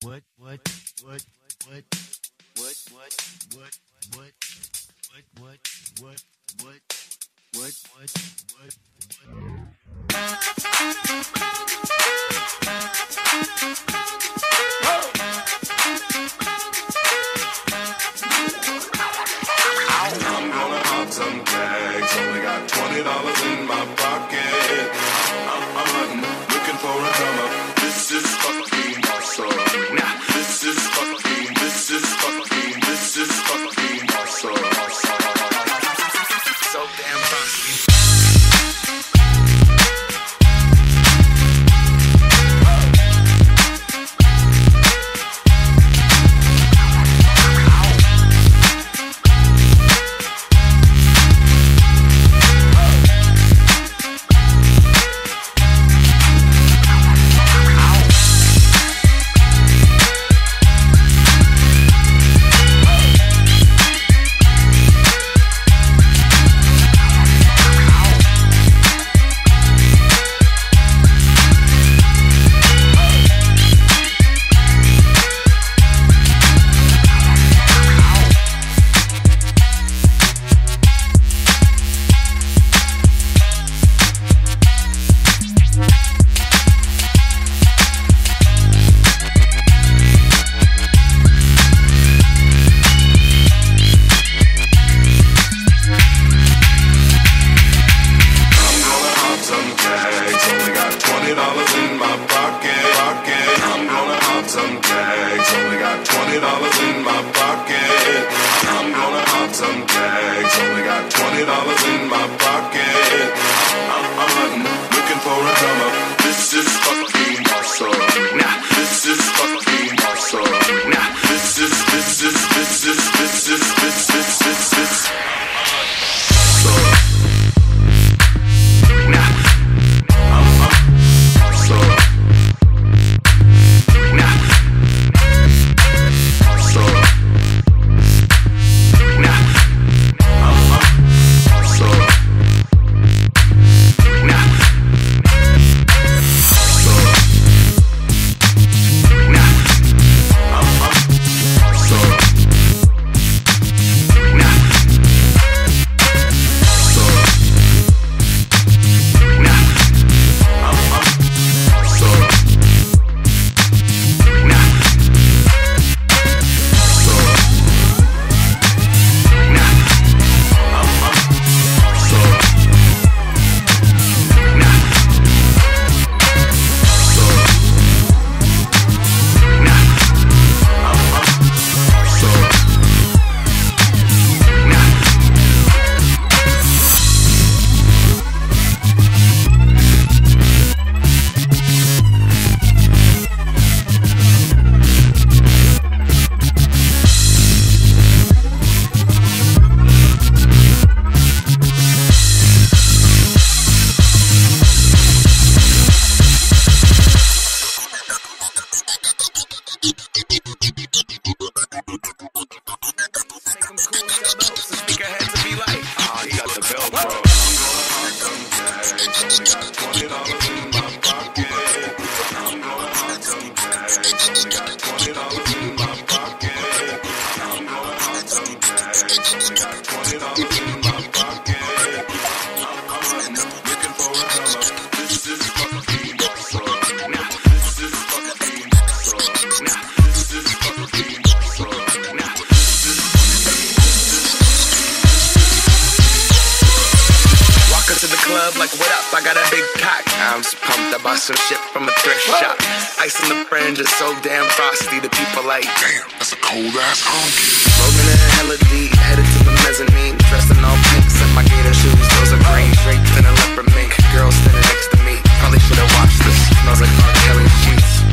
Some tags, only got $20 in my pocket. I'm hunting, looking for a come up. This is fucking awesome. This is fucking awesome. So damn frosty. Like, what up? I got a big cock. I'm just pumped. I bought some shit from a thrift shop. Ice on the fringe is so damn frosty. The people like, damn, that's a cold ass honky. Rolling in hella deep, headed to the mezzanine. Dressed in all pink, set my gator shoes. Those are green, draped in a leopard mink. Girl standing next to me. Probably should've watched this. Smells like R. Kelly sheets.